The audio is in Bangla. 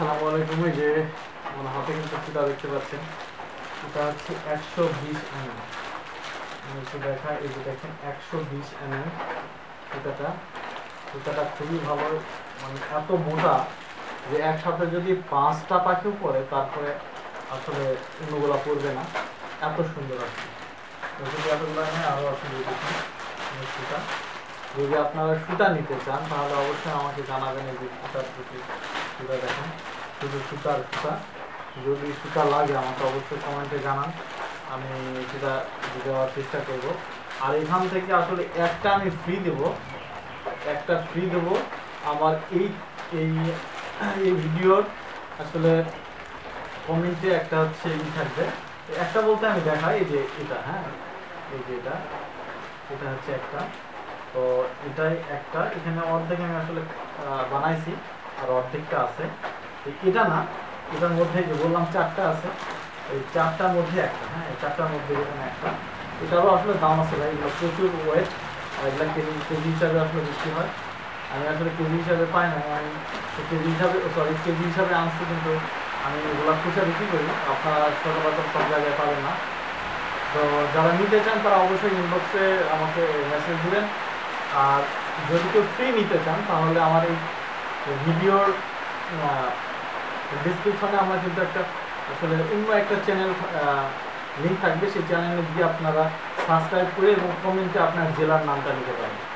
আসসালামু আলাইকুম। এই যে আমার হাতে কিন্তু সুতা দেখতে পাচ্ছেন, এটা হচ্ছে 120 mm। আমি একটু দেখাই, এই যে দেখেন 120 mm সুতাটা। সুতাটা খুবই ভালো, মানে এত মোটা যে একসাথে যদি 5টা পাখিও পরে তারপরে আসলে অন্যগুলা পড়বে না, এত সুন্দর আছে। যদি এতগুলো নেয় আরও আসলে দেখুন সুতা। যদি আপনারা সুতা নিতে চান তাহলে অবশ্যই আমাকে জানাবেন। এই যে সুতার প্রতি সুতা দেখেন, শুধু সুতার সুতা। যদি সুতা লাগে আমাকে অবশ্যই কমেন্টে জানান, আমি সেটা দেওয়ার চেষ্টা করব। আর এখান থেকে আসলে একটা আমি ফ্রি দেব, একটা ফ্রি দেব। আমার এই এই এই ভিডিওর আসলে কমেন্টে একটা হচ্ছে থাকবে। একটা বলতে আমি দেখাই, এই যে এটা, হ্যাঁ এই যে এটা, এটা হচ্ছে একটা। তো এটাই একটা, এখানে অর্ধেক আমি আসলে বানাইছি আর অর্ধেকটা আছে। এটা না, এটার মধ্যে যে বললাম 4টা আছে, এই 4টার মধ্যে একটা, হ্যাঁ এই 4টার মধ্যে এখানে একটা। এটারও আসলে দাম আছে ভাই, এগুলো প্রচুর ওয়েট, আর এগুলো কেজি কেজি হিসাবে আসলে বিক্রি হয়। আমি আসলে কেজি হিসাবে পাই না, আমি কেজি হিসাবে কেজি হিসাবে আনছি, কিন্তু আমি এগুলো খুচরা বিক্রি করি। আপনারা সচরাচর সব জায়গায় পাবেন না। তো যারা নিতে চান তারা অবশ্যই ইনবক্সে আমাকে মেসেজ দিবেন। আর যদি কেউ ফ্রি নিতে চান তাহলে আমার এই ভিডিওর ডিসক্রিপশনে আমার কিন্তু একটা আসলে অন্য একটা চ্যানেল লিঙ্ক থাকবে, সেই চ্যানেলে গিয়ে আপনারা সাবস্ক্রাইব করে এবং কমেন্টে আপনার জেলার নামটা লিখে পারেন।